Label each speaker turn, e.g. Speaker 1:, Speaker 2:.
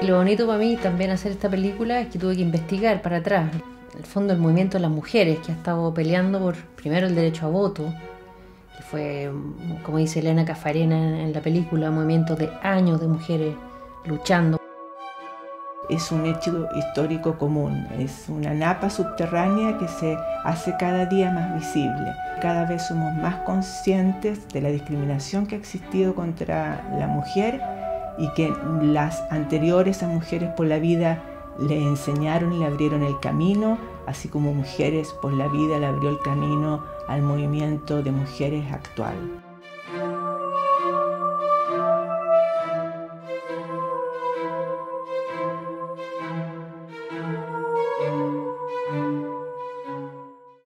Speaker 1: Y lo bonito para mí también hacer esta película es que tuve que investigar para atrás. En el fondo el movimiento de las mujeres que ha estado peleando por primero el derecho a voto, que fue, como dice Elena Caffarena en la película, un movimiento de años de mujeres luchando.
Speaker 2: Es un hecho histórico común, es una napa subterránea que se hace cada día más visible. Cada vez somos más conscientes de la discriminación que ha existido contra la mujer y que las anteriores a Mujeres por la Vida le enseñaron y le abrieron el camino, así como Mujeres por la Vida le abrió el camino al movimiento de mujeres actual.